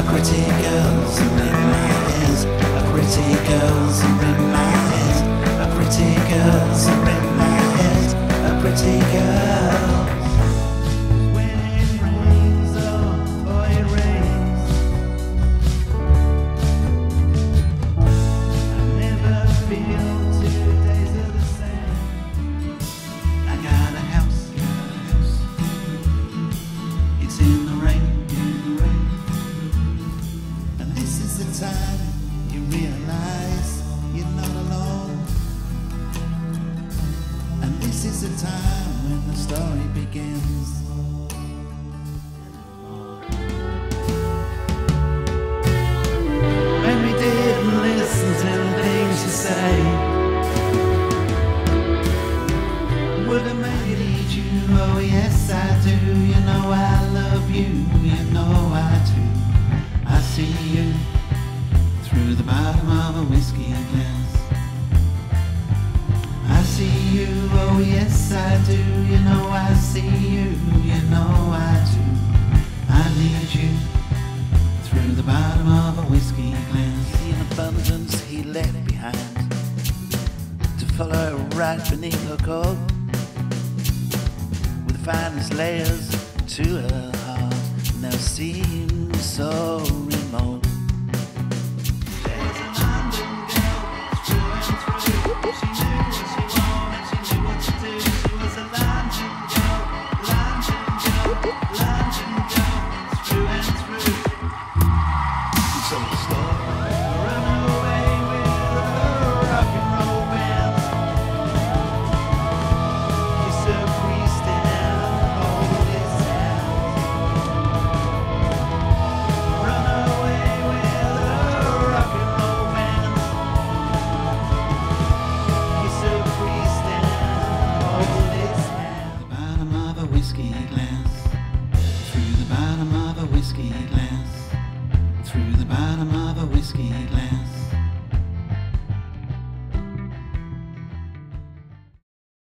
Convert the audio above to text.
Pretty girls are in my ears. Pretty girls are in my ears. Pretty girls are in my ears. Pretty girls. When it rains, oh, oh it rains. I never feel 2 days are the same. I got a house. It's in the rain. And this is the time you realize you're not alone. And this is the time when the story begins. When we didn't listen to the things you say, would have made you, oh yes I do. You know I love you, you know I do. I see you through the bottom of a whiskey glass. I see you, oh yes I do. You know I see you, you know I do. I need you through the bottom of a whiskey glass. In abundance he left behind to follow right beneath her coat, with the finest layers to her heart. Now seems so